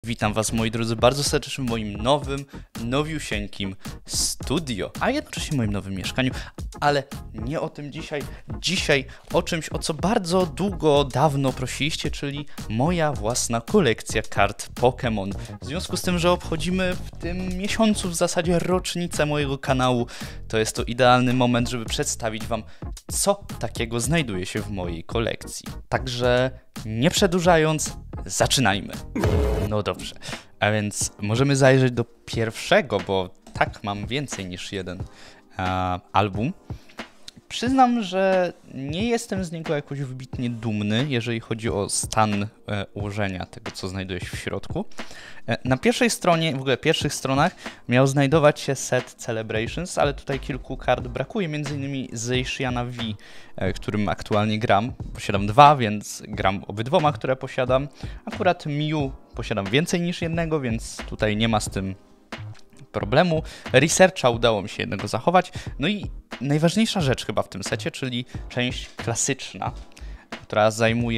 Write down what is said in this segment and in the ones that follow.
Witam Was, moi drodzy, bardzo serdecznie w moim nowym, nowiusieńkim studio, a jednocześnie moim nowym mieszkaniu, ale nie o tym dzisiaj. Dzisiaj o czymś, o co bardzo dawno prosiliście, czyli moja własna kolekcja kart Pokémon. W związku z tym, że obchodzimy w tym miesiącu w zasadzie rocznicę mojego kanału, to jest to idealny moment, żeby przedstawić Wam, co takiego znajduje się w mojej kolekcji. Także nie przedłużając, zaczynajmy. No dobrze, a więc możemy zajrzeć do pierwszego, bo tak, mam więcej niż jeden album. Przyznam, że nie jestem z niego jakoś wybitnie dumny, jeżeli chodzi o stan ułożenia tego, co znajduje się w środku. Na pierwszej stronie, w ogóle pierwszych stronach miał znajdować się set Celebrations, ale tutaj kilku kart brakuje, m.in. Zaciana V, którym aktualnie gram. Posiadam dwa, więc gram obydwoma, które posiadam. Akurat Mew posiadam więcej niż jednego, więc tutaj nie ma z tym problemu. Researcha udało mi się jednego zachować. No i najważniejsza rzecz chyba w tym secie, czyli część klasyczna, która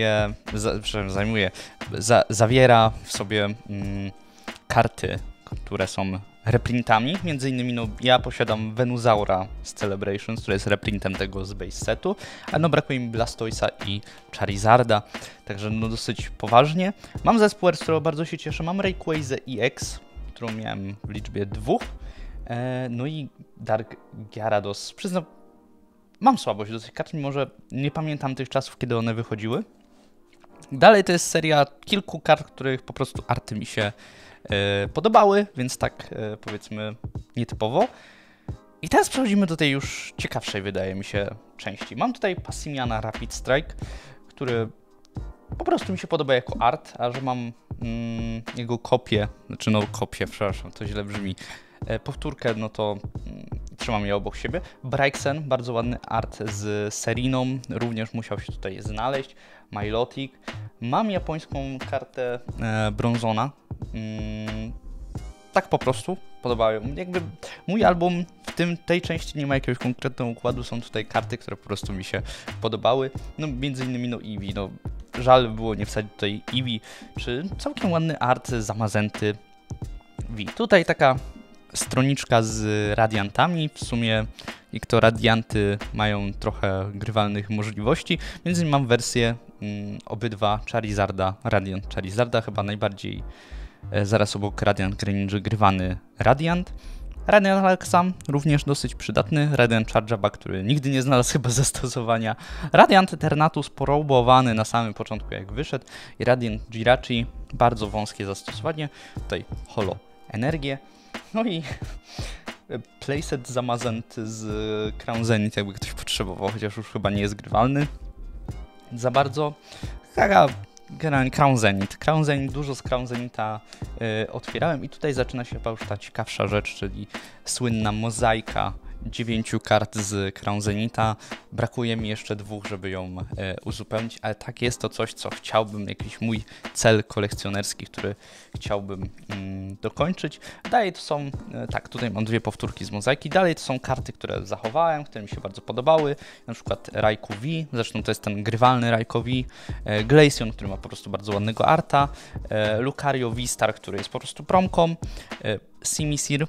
zawiera w sobie karty, które są reprintami. Między innymi ja posiadam Venusaura z Celebrations, który jest reprintem tego z base setu, ale brakuje mi Blastoisa i Charizarda, także dosyć poważnie. Mam zespół, z którego bardzo się cieszę. Mam Rayquaza EX, którą miałem w liczbie 2. No i Dark Gyarados. Przyznam, mam słabość do tych kart, mimo że nie pamiętam tych czasów, kiedy one wychodziły. Dalej to jest seria kilku kart, których po prostu arty mi się podobały, więc tak powiedzmy nietypowo. I teraz przechodzimy do tej już ciekawszej, wydaje mi się, części. Mam tutaj Passimiana Rapid Strike, który po prostu mi się podoba jako art, a że mam jego kopię, przepraszam, to źle brzmi, powtórkę, no to trzymam je obok siebie. Braixen, bardzo ładny art z Seriną, również musiał się tutaj znaleźć. Milotic. Mam japońską kartę Bronzona. Tak po prostu podobają. Jakby mój album w tej części nie ma jakiegoś konkretnego układu, są tutaj karty, które po prostu mi się podobały. No między innymi Eevee, żal było nie wsadzić tutaj Eevee, czy całkiem ładny art Zamazenty V. Tutaj taka stroniczka z radiantami, w sumie jak to radianty mają trochę grywalnych możliwości, między innymi mam wersję obydwa Charizarda, Radiant Charizarda, chyba najbardziej zaraz obok Radiant Greninja grywany Radiant. Radiant Alakazam, również dosyć przydatny. Radiant Charjaba, który nigdy nie znalazł chyba zastosowania. Radiant Eternatus porobowany na samym początku jak wyszedł. I Radiant Jirachi, bardzo wąskie zastosowanie. Tutaj Holo Energię. No i playset Zamazent z Crown Zenith, jakby ktoś potrzebował, chociaż już chyba nie jest grywalny za bardzo. Generalnie Crown Zenith, dużo z Crown Zenitha otwierałem i tutaj zaczyna się chyba już ta ciekawsza rzecz, czyli słynna mozaika 9 kart z Crown Zenitha. Brakuje mi jeszcze 2, żeby ją uzupełnić, ale tak jest to coś, co chciałbym, jakiś mój cel kolekcjonerski, który chciałbym dokończyć. Dalej to są, tutaj mam 2 powtórki z mozaiki, dalej to są karty, które zachowałem, które mi się bardzo podobały, na przykład Raikou V, zresztą to jest ten grywalny Raikou V, Glaceon, który ma po prostu bardzo ładnego arta, Lucario V-Star, który jest po prostu promką, Simisear.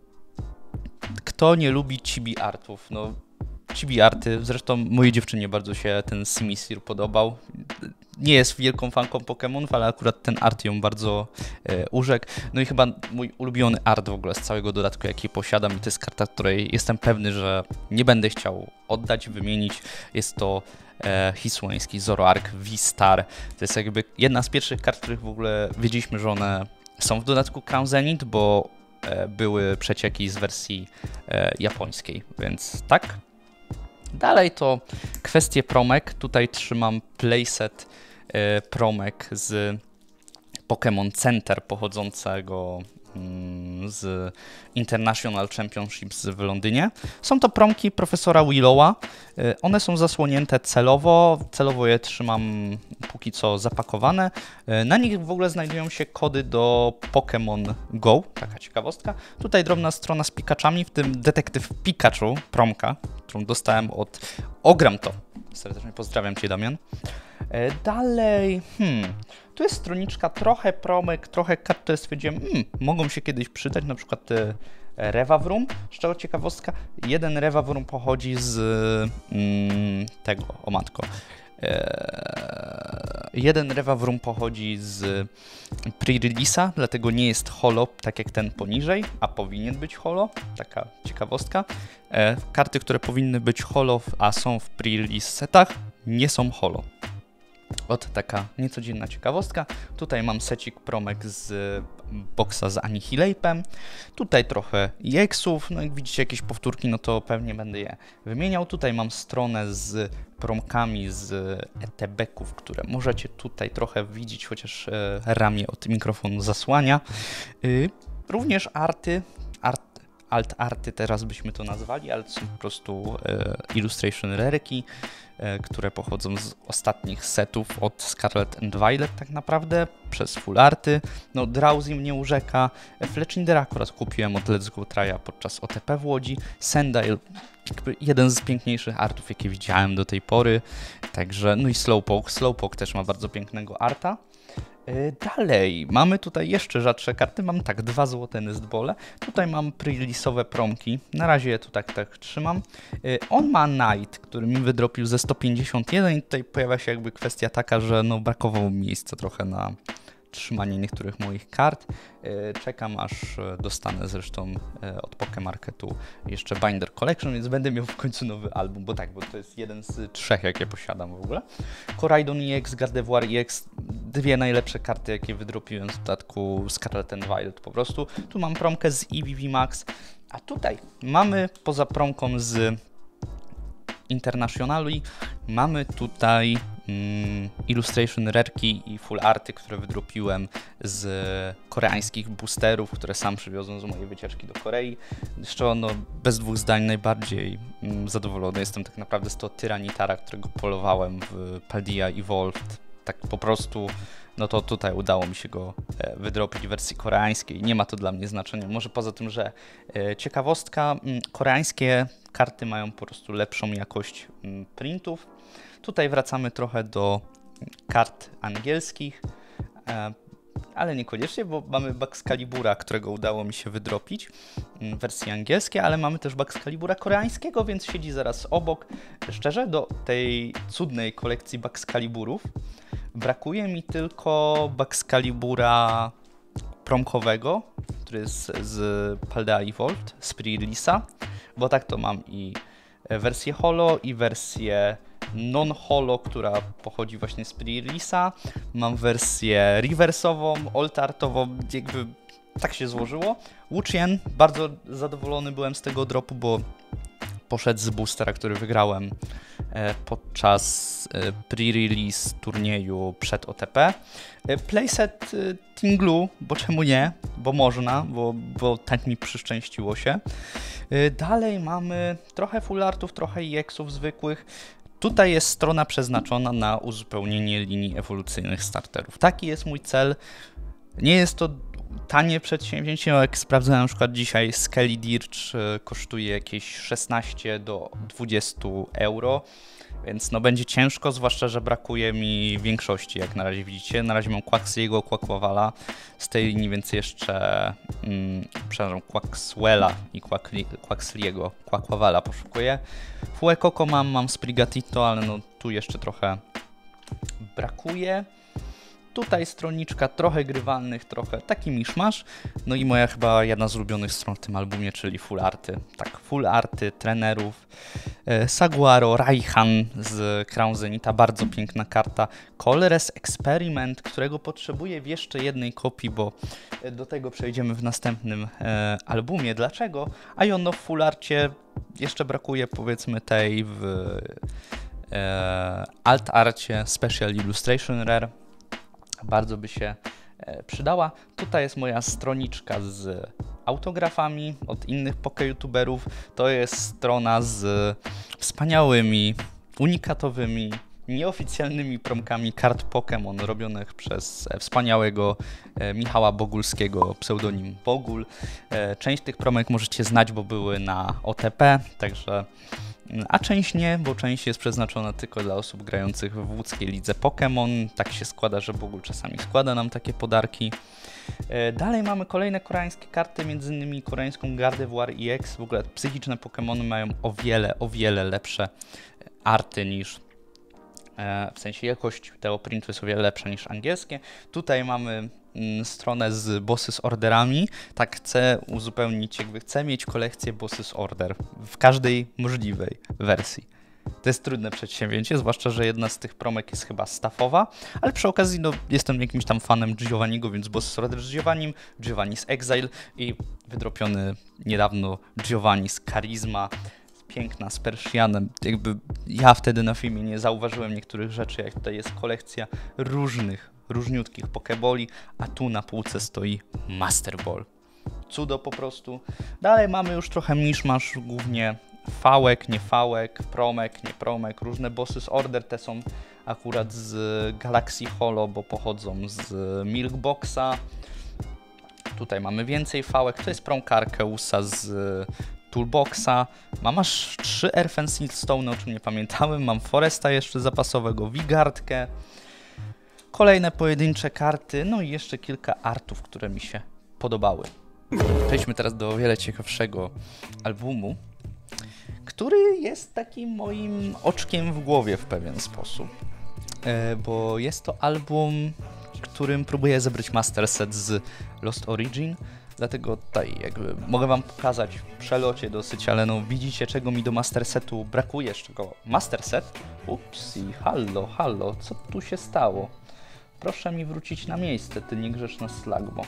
Kto nie lubi chibi artów? Chibi arty, zresztą mojej dziewczynie bardzo się ten Simisear podobał. Nie jest wielką fanką Pokémonów, ale akurat ten art ją bardzo urzekł. No i chyba mój ulubiony art w ogóle z całego dodatku, jaki posiadam, i to jest karta, której jestem pewny, że nie będę chciał oddać, wymienić. Jest to Hisłoński Zoroark V-Star. To jest jakby jedna z pierwszych kart, których w ogóle wiedzieliśmy, że one są w dodatku Crown Zenith, bo były przecieki z wersji japońskiej, więc tak. Dalej to kwestie promek. Tutaj trzymam playset promek z Pokémon Center pochodzącego z International Championships w Londynie. Są to promki profesora Willowa. One są zasłonięte celowo je trzymam póki co zapakowane. Na nich w ogóle znajdują się kody do Pokémon Go, taka ciekawostka. Tutaj drobna strona z Pikaczami, w tym Detektyw Pikachu, promka, którą dostałem od Ogram to. Serdecznie pozdrawiam Cię, Damian. Dalej, Tu jest stroniczka, trochę promek, trochę kart, które stwierdziłem, mogą się kiedyś przydać, na przykład te Revavrum. Z czego ciekawostka, jeden Revavrum pochodzi z tego, o matko. Jeden Revavrum pochodzi z pre-release'a, dlatego nie jest holo, tak jak ten poniżej, a powinien być holo, taka ciekawostka. Karty, które powinny być holo, a są w pre-release setach, nie są holo. Taka niecodzienna ciekawostka. Tutaj mam secik promek z boxa z Annihilape'em. Tutaj trochę EX-ów, no jak widzicie jakieś powtórki, no to pewnie będę je wymieniał. Tutaj mam stronę z promkami z ETB-ków, które możecie tutaj trochę widzieć, chociaż ramię od mikrofonu zasłania. Również arty, alt-arty teraz byśmy to nazwali, ale to są po prostu illustration rareki, które pochodzą z ostatnich setów od Scarlet and Violet tak naprawdę, przez full arty. No Drowsy mnie urzeka, Fletchindera akurat kupiłem od Let's Go Try'a podczas OTP w Łodzi, Sandile, jeden z piękniejszych artów jakie widziałem do tej pory, także no i Slowpoke też ma bardzo pięknego arta. Dalej, mamy tutaj jeszcze rzadsze karty, mam tak, 2 złote Nestbole, tutaj mam pre-release'owe promki, na razie je tu tak trzymam. On ma Knight, który mi wydropił ze 151 i tutaj pojawia się jakby kwestia taka, że no brakowało mi miejsca trochę na trzymanie niektórych moich kart. Czekam aż dostanę zresztą od Pokemarketu jeszcze Binder Collection, więc będę miał w końcu nowy album, bo to jest jeden z 3 jakie posiadam w ogóle. Koraidon EX, Gardevoir EX, 2 najlepsze karty jakie wydropiłem w dodatku Scarlet and Violet po prostu. Tu mam promkę z EVV Max, a tutaj mamy poza promką z Internationali, mamy tutaj illustration rarki i full arty, które wydropiłem z koreańskich boosterów, które sam przywiozłem z mojej wycieczki do Korei. Jeszcze no, bez dwóch zdań najbardziej zadowolony jestem tak naprawdę z tego Tyranitar, którego polowałem w Paldea Evolved. Tak po prostu, no to tutaj udało mi się go wydropić w wersji koreańskiej. Nie ma to dla mnie znaczenia. Może poza tym, że ciekawostka, koreańskie karty mają po prostu lepszą jakość printów. Tutaj wracamy trochę do kart angielskich, ale niekoniecznie, bo mamy Baxcalibura, którego udało mi się wydropić w wersji angielskiej, ale mamy też Baxcalibura koreańskiego, więc siedzi zaraz obok. Szczerze, do tej cudnej kolekcji Baxcaliburów brakuje mi tylko Baxcalibura promkowego, który jest z Paldea Evolved, z pre-release'a, bo tak to mam i wersję holo i wersję non-holo, która pochodzi właśnie z pre-release'a. Mam wersję reversową, alt-artową, jakby tak się złożyło. Wuchien, bardzo zadowolony byłem z tego dropu, bo poszedł z boostera, który wygrałem podczas pre-release turnieju przed OTP. Playset Tinglu, bo czemu nie? Bo można, bo tak mi przyszczęściło się. Dalej mamy trochę full artów, trochę EX-ów zwykłych. Tutaj jest strona przeznaczona na uzupełnienie linii ewolucyjnych starterów. Taki jest mój cel. Nie jest to tanie przedsięwzięcie, jak sprawdzałem na przykład dzisiaj Skelly Dirge kosztuje jakieś 16 do 20 euro, więc no będzie ciężko, zwłaszcza, że brakuje mi większości, jak na razie widzicie. Na razie mam Quaxliego, Quaquavala z tej linii, więc jeszcze Quaxwella i Quaxliego, Quaquavala poszukuję. Fuecoco mam Sprigatito, ale no tu jeszcze trochę brakuje. Tutaj stroniczka trochę grywalnych, trochę taki miszmasz. No i moja chyba jedna z ulubionych stron w tym albumie, czyli full arty. Tak, full arty trenerów. Saguaro, Raihan z Crown Zenitha, bardzo piękna karta. Colores Experiment, którego potrzebuję w jeszcze jednej kopii, bo do tego przejdziemy w następnym albumie. Dlaczego? A i ono w full arcie jeszcze brakuje, powiedzmy, tej w alt arcie Special Illustration Rare. Bardzo by się przydała. Tutaj jest moja stroniczka z autografami od innych poke-youtuberów. To jest strona z wspaniałymi, unikatowymi, nieoficjalnymi promkami kart Pokémon robionych przez wspaniałego Michała Bogulskiego, pseudonim Bogul. Część tych promek możecie znać, bo były na OTP, także A część nie, bo część jest przeznaczona tylko dla osób grających w łódzkiej lidze Pokémon. Tak się składa, że Google czasami składa nam takie podarki. Dalej mamy kolejne koreańskie karty, m.in. koreańską Gardevoir EX. W ogóle psychiczne Pokémony mają o wiele lepsze arty niż... W sensie jakość tego printu jest o wiele lepsza niż angielskie. Tutaj mamy stronę z bossy z orderami. Tak, chcę uzupełnić, jakby chcę mieć kolekcję bossy z order w każdej możliwej wersji. To jest trudne przedsięwzięcie, zwłaszcza, że jedna z tych promek jest chyba staffowa, ale przy okazji no, jestem jakimś tam fanem Giovanniego, więc boss z order z Giovannim, Giovanni z Exile i wydropiony niedawno Giovanni z Charisma. Piękna, z Persjanem. Jakby ja wtedy na filmie nie zauważyłem niektórych rzeczy, jak tutaj jest kolekcja różniutkich pokeboli, a tu na półce stoi Master Ball. Cudo po prostu. Dalej mamy już trochę miszmasz, głównie fałek, nie fałek, promek, nie promek, różne bossy z order, te są akurat z Galaxy Holo, bo pochodzą z Milkboxa. Tutaj mamy więcej fałek, to jest promka Arkeusa z Toolboxa. Mam aż 3 Earth Silstone, o czym nie pamiętałem. Mam Foresta jeszcze zapasowego, Wigardkę. Kolejne pojedyncze karty, no i jeszcze kilka artów, które mi się podobały. Przejdźmy teraz do o wiele ciekawszego albumu, który jest takim moim oczkiem w głowie w pewien sposób. Bo jest to album, którym próbuję zebrać master set z Lost Origin. Dlatego tutaj jakby mogę wam pokazać w przelocie dosyć, ale no widzicie, czego mi do master setu brakuje, z czego master set. Upsi, hallo, co tu się stało? Proszę mi wrócić na miejsce, ty niegrzeczna slagbo.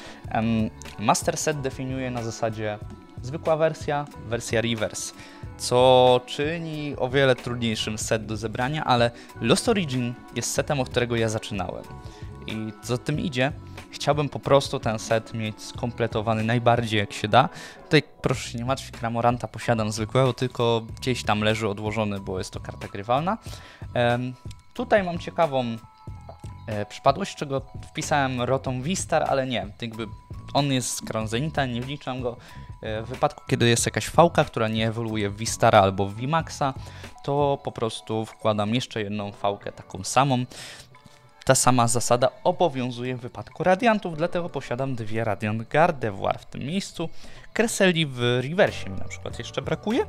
Master set definiuje na zasadzie zwykła wersja reverse, co czyni o wiele trudniejszym set do zebrania, ale Lost Origin jest setem, od którego ja zaczynałem. I co za tym idzie, chciałbym po prostu ten set mieć skompletowany najbardziej jak się da. Tutaj proszę się nie martwić, Cramoranta posiadam zwykłego, tylko gdzieś tam leży odłożony, bo jest to karta grywalna. Tutaj mam ciekawą przypadłość, czego wpisałem Rotom V-Star, ale nie, jakby on jest z Crown Zenitha, nie wliczam go. W wypadku, kiedy jest jakaś fałka, która nie ewoluuje w V-Stara albo w V-Maxa, to po prostu wkładam jeszcze jedną fałkę taką samą. Ta sama zasada obowiązuje w wypadku Radiantów, dlatego posiadam 2 Radiant Gardevoir w tym miejscu. Cresselia w reversie mi na przykład jeszcze brakuje.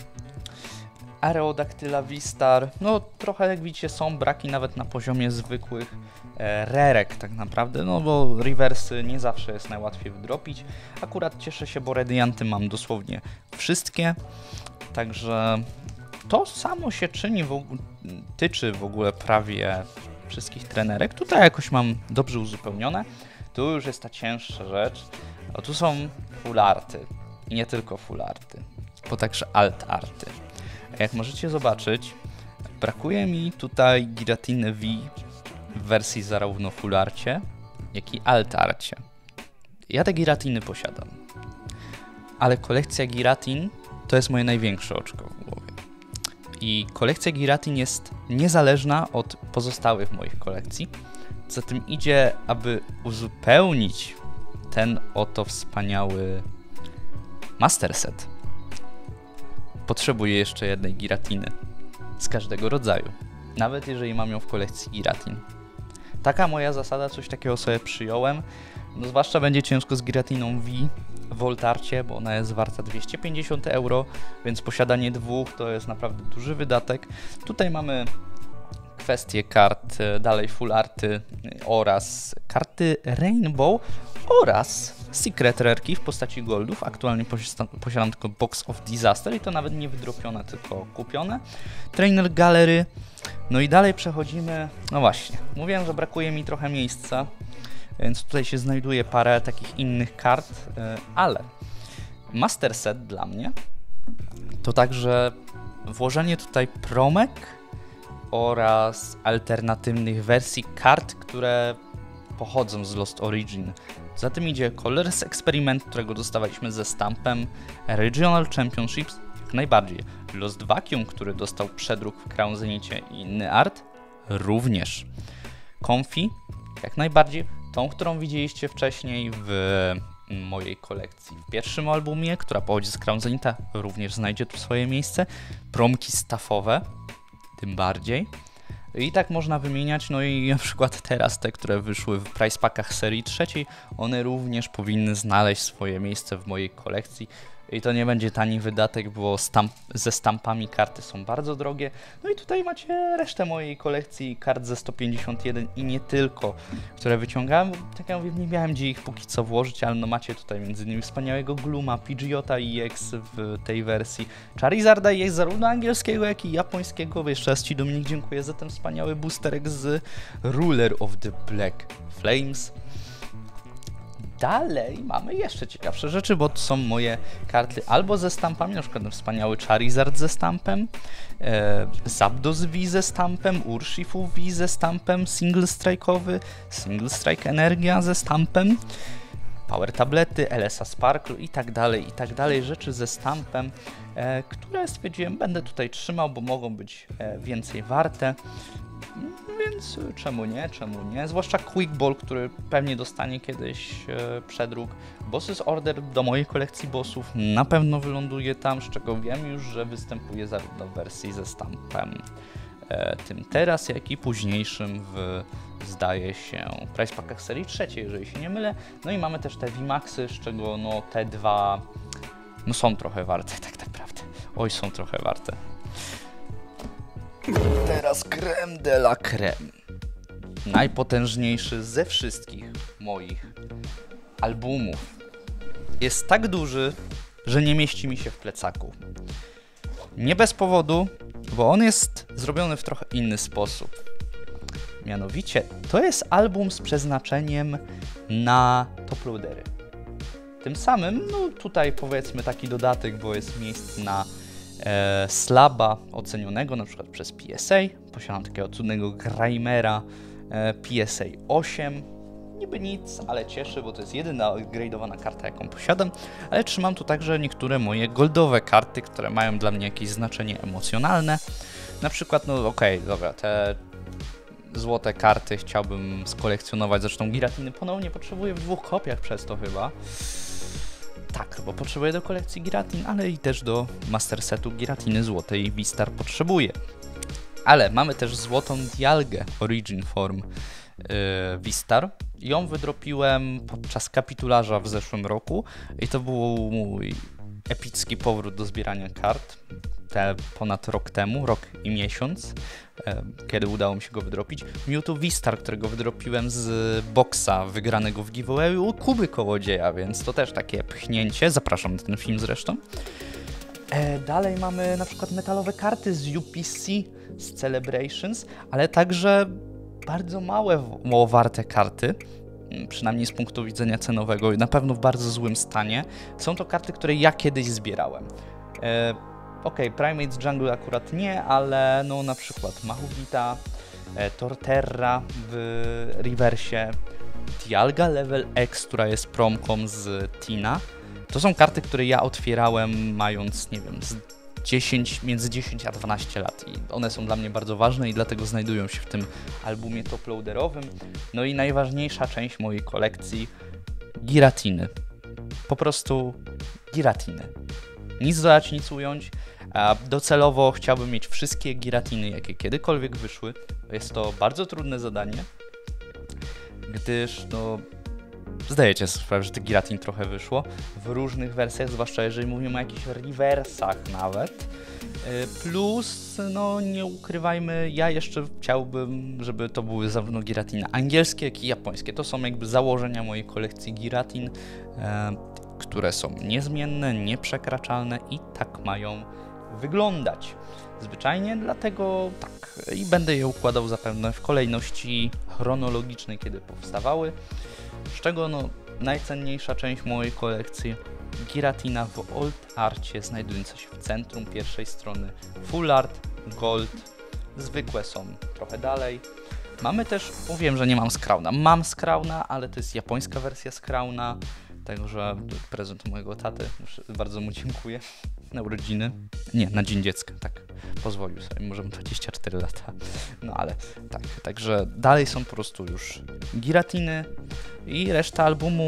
Aerodactyla V-Star, no trochę jak widzicie są braki nawet na poziomie zwykłych rerek tak naprawdę, no bo reversy nie zawsze jest najłatwiej wydropić. Akurat cieszę się, bo Radianty mam dosłownie wszystkie, także to samo się tyczy w ogóle prawie wszystkich trenerek. Tutaj jakoś mam dobrze uzupełnione. Tu już jest ta cięższa rzecz. O, tu są full arty. I nie tylko full arty, bo także alt arty. Jak możecie zobaczyć, brakuje mi tutaj Giratiny V w wersji zarówno full arcie, jak i alt arcie. Ja te Giratiny posiadam. Ale kolekcja Giratin to jest moje największe oczko w głowie. I kolekcja Giratin jest niezależna od pozostałych moich kolekcji. Za tym idzie, aby uzupełnić ten oto wspaniały master set. Potrzebuję jeszcze jednej Giratiny z każdego rodzaju, nawet jeżeli mam ją w kolekcji Giratin. Taka moja zasada, coś takiego sobie przyjąłem. No, zwłaszcza będzie ciężko z Giratiną V w Voltarcie, bo ona jest warta 250 €, więc posiadanie 2 to jest naprawdę duży wydatek. Tutaj mamy kwestie kart, dalej full arty oraz karty Rainbow oraz Secret Rareki w postaci goldów. Aktualnie posiadam tylko Box of Disaster i to nawet nie wydropione, tylko kupione. Trainer Gallery. No i dalej przechodzimy, no właśnie, mówiłem, że brakuje mi trochę miejsca, więc tutaj się znajduje parę takich innych kart, ale master set dla mnie to także włożenie tutaj promek oraz alternatywnych wersji kart, które pochodzą z Lost Origin. Za tym idzie Colors Experiment, którego dostawaliśmy ze stampem, Regional Championships, jak najbardziej. Lost Vacuum, który dostał przedruk w Crown Zenithie i inny art, również. Comfy, jak najbardziej. Tą, którą widzieliście wcześniej w mojej kolekcji. W pierwszym albumie, która pochodzi z Crown Zenitha, również znajdzie tu swoje miejsce. Promki staffowe, tym bardziej. I tak można wymieniać, no i na przykład teraz te, które wyszły w price packach serii trzeciej, one również powinny znaleźć swoje miejsce w mojej kolekcji. I to nie będzie tani wydatek, bo ze stampami karty są bardzo drogie. No i tutaj macie resztę mojej kolekcji kart ze 151 i nie tylko, które wyciągałem. Tak jak mówię, nie miałem gdzie ich póki co włożyć, ale no macie tutaj m.in. wspaniałego Glooma, Pidgeota EX w tej wersji, Charizarda EX zarówno angielskiego, jak i japońskiego. Jeszcze raz Ci, Dominik, dziękuję za ten wspaniały boosterek z Ruler of the Black Flames. Dalej mamy jeszcze ciekawsze rzeczy, bo to są moje karty albo ze stampami, na przykład ten wspaniały Charizard ze stampem, Zapdos V ze stampem, Urshifu V ze stampem Single Strike'owy, Single Strike Energia ze stampem, Power Tablety, LSA Sparkle i tak dalej, rzeczy ze stampem, które stwierdziłem, będę tutaj trzymał, bo mogą być więcej warte. Więc czemu nie? Zwłaszcza Quick Ball, który pewnie dostanie kiedyś przedruk. Bosses Order do mojej kolekcji bossów na pewno wyląduje tam, z czego wiem już, że występuje zarówno w wersji ze stampem tym teraz, jak i późniejszym w, zdaje się, price packach serii trzeciej, jeżeli się nie mylę. No i mamy też te VMAXy, z czego no te dwa no są trochę warte tak naprawdę. Oj, są trochę warte. Teraz crème de la crème. Najpotężniejszy ze wszystkich moich albumów. Jest tak duży, że nie mieści mi się w plecaku. Nie bez powodu, bo on jest zrobiony w trochę inny sposób. Mianowicie, to jest album z przeznaczeniem na toploadery. Tym samym, no tutaj powiedzmy taki dodatek, bo jest miejsce na slaba ocenionego na przykład przez PSA. Posiadam takiego cudnego Grimera PSA 8. Niby nic, ale cieszy, bo to jest jedyna upgrade'owana karta, jaką posiadam, ale trzymam tu także niektóre moje goldowe karty, które mają dla mnie jakieś znaczenie emocjonalne. Na przykład, no okej, dobra, te złote karty chciałbym skolekcjonować, zresztą Giratiny ponownie potrzebuję w 2 kopiach przez to chyba. Tak, bo potrzebuję do kolekcji Giratin, ale i też do Master Setu Giratiny złotej V-Star potrzebuję. Ale mamy też złotą Dialgę Origin Form V-Star. Ją wydropiłem podczas kapitularza w zeszłym roku i to był mój epicki powrót do zbierania kart. Ponad rok temu, rok i miesiąc, kiedy udało mi się go wydropić. Mewtwo V-Star, którego wydropiłem z boxa wygranego w giveawayu u Kuby Kołodzieja, więc to też takie pchnięcie. Zapraszam na ten film zresztą. Dalej mamy na przykład metalowe karty z UPC, z Celebrations, ale także bardzo mało warte karty, przynajmniej z punktu widzenia cenowego i na pewno w bardzo złym stanie. Są to karty, które ja kiedyś zbierałem. Okej, Primates Jungle akurat nie, ale no na przykład Mahugita, Torterra w rewersie, Dialga Level X, która jest promką z Tina. To są karty, które ja otwierałem mając, nie wiem, między 10 a 12 lat i one są dla mnie bardzo ważne i dlatego znajdują się w tym albumie toploaderowym. No i najważniejsza część mojej kolekcji, Giratiny. Po prostu Giratiny. Nic dodać, nic ująć. Docelowo chciałbym mieć wszystkie Giratiny, jakie kiedykolwiek wyszły. Jest to bardzo trudne zadanie, gdyż no, zdajecie sobie sprawę, że tych Giratin trochę wyszło w różnych wersjach, zwłaszcza jeżeli mówimy o jakichś rewersach nawet. Plus, no nie ukrywajmy, ja jeszcze chciałbym, żeby to były zarówno Giratiny angielskie, jak i japońskie. To są jakby założenia mojej kolekcji Giratin, które są niezmienne, nieprzekraczalne i tak mają wyglądać. Zwyczajnie, dlatego tak. I będę je układał zapewne w kolejności chronologicznej, kiedy powstawały. Z czego no, najcenniejsza część mojej kolekcji, Giratina w Old Arcie, znajdująca się w centrum pierwszej strony, Full Art, Gold, zwykłe są trochę dalej. Mamy też, wiem, że nie mam Scrowna, mam Scrowna, ale to jest japońska wersja Scrowna, także prezent od mojego taty, bardzo mu dziękuję, na urodziny, nie, na Dzień Dziecka, tak, pozwolił sobie, może 24 lata, no ale tak, także dalej są po prostu już Giratiny i reszta albumu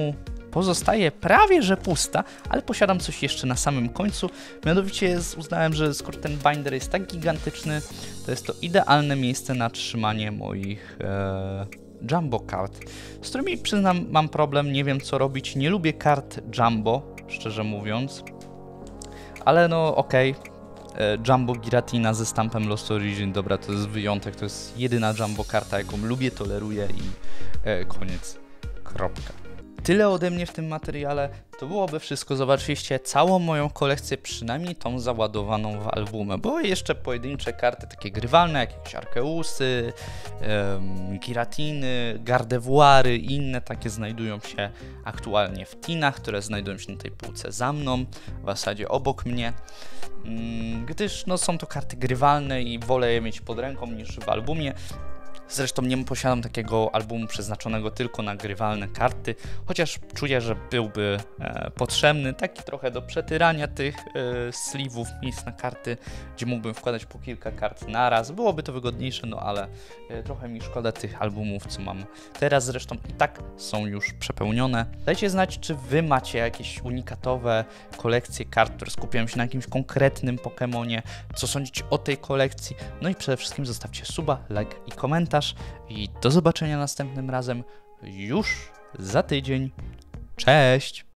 pozostaje prawie że pusta, ale posiadam coś jeszcze na samym końcu. Mianowicie uznałem, że skoro ten binder jest tak gigantyczny, to jest to idealne miejsce na trzymanie moich jumbo kart, z którymi przyznam mam problem, nie wiem co robić, nie lubię kart jumbo, szczerze mówiąc, ale no okej. Jumbo Giratina ze stampem Lost Origin, dobra, to jest wyjątek, to jest jedyna jumbo karta, jaką lubię, toleruję i koniec, kropka. Tyle ode mnie w tym materiale, to byłoby wszystko. Zobaczyliście całą moją kolekcję, przynajmniej tą załadowaną w albumy, bo jeszcze pojedyncze karty takie grywalne, jak jakieś Arkeusy, Giratiny, Gardevoiry i inne takie znajdują się aktualnie w tinach, które znajdują się na tej półce za mną, w zasadzie obok mnie, gdyż no, są to karty grywalne i wolę je mieć pod ręką niż w albumie. Zresztą nie posiadam takiego albumu przeznaczonego tylko na grywalne karty, chociaż czuję, że byłby potrzebny, taki trochę do przetyrania tych sleeve'ów, miejsc na karty, gdzie mógłbym wkładać po kilka kart naraz. Byłoby to wygodniejsze, no ale trochę mi szkoda tych albumów, co mam teraz. Zresztą i tak są już przepełnione. Dajcie znać, czy wy macie jakieś unikatowe kolekcje kart, które skupiają się na jakimś konkretnym Pokemonie, co sądzicie o tej kolekcji. No i przede wszystkim zostawcie suba, like i komentarz. I do zobaczenia następnym razem już za tydzień. Cześć!